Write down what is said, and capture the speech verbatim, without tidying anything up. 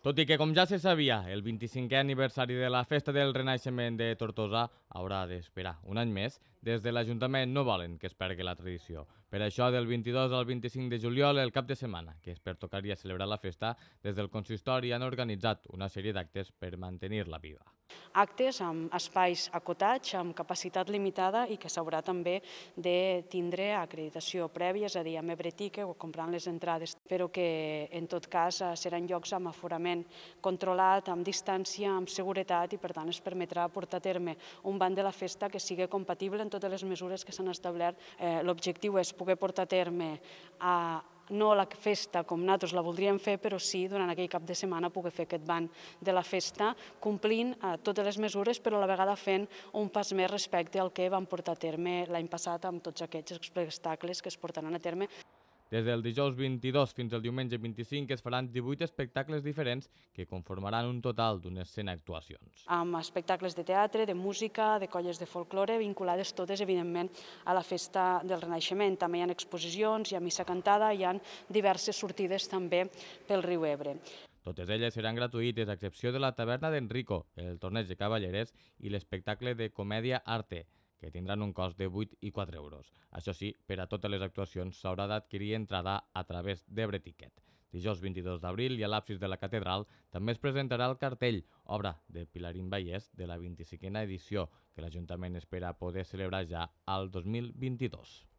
Tot i que, com ja se sabia, el vint-i-cinquè aniversari de la Festa del Renaixement de Tortosa haurà d'esperar un any més, des de l'Ajuntament no volen que es pergui la tradició. Per això, del vint-i-dos al vint-i-cinc de juliol, el cap de setmana, que es pertocaria celebrar la festa, des del consistori han organitzat una sèrie d'actes per mantenir-la viva. Actes amb espais acotats, amb capacitat limitada i que s'haurà també de tindre acreditació prèvia, és a dir, amb Ebretique o comprant les entrades, però que en tot cas seran llocs amb aforament controlat, amb distància, amb seguretat i per tant es permetrà portar a terme un ban de la festa que sigui compatible en totes les mesures que s'han establert. L'objectiu és poder portar a terme a no la festa com nosaltres la voldríem fer, però sí, durant aquell cap de setmana, poder fer aquest ban de la festa, complint totes les mesures, però a la vegada fent un pas més respecte al que vam portar a terme l'any passat amb tots aquests espectacles que es portaran a terme. Des del dijous vint-i-dos fins al diumenge vint-i-cinc es faran divuit espectacles diferents que conformaran un total d'unes cent actuacions. Amb espectacles de teatre, de música, de colles de folklore, vinculades totes, evidentment, a la Festa del Renaixement. També hi ha exposicions, hi ha missa cantada, hi ha diverses sortides també pel riu Ebre. Totes elles seran gratuïtes, a excepció de la taverna d'Enrico, el torneig de cavalleres i l'espectacle de comèdia Arte, que tindran un cost de vuit i quatre euros. Això sí, per a totes les actuacions s'haurà d'adquirir entrada a través d'Ebreticket. Dijous vint-i-dos d'abril i a l'absis de la catedral també es presentarà el cartell, obra de Pilarín Vallès, de la vint-i-cinquena edició, que l'Ajuntament espera poder celebrar ja al dos mil vint-i-dos.